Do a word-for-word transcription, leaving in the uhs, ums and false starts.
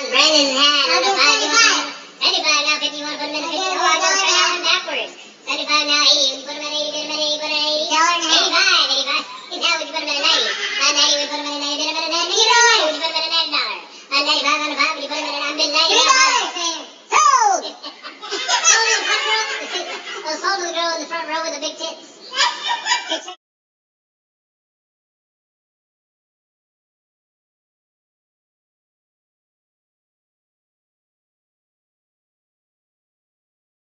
Brandon's hat. On the five, you want seventy-five now, fifty, you want to put him in the fifty? Oh, I don't try that one backwards. seventy-five now, eighty. Would you put him in eighty? Put him in eighty, put him in eighty. eighty-five, eighty-five. Now would you put him in a ninety? On ninety, would you put him in a ninety? Put him in a ninety. Would you put him in a ninety dollar? On ninety-five, on the five, would you put him in a I'm bidding ninety dollars. Sold! Sold in the front row. Oh, sold to the girl in the front row with the big tits.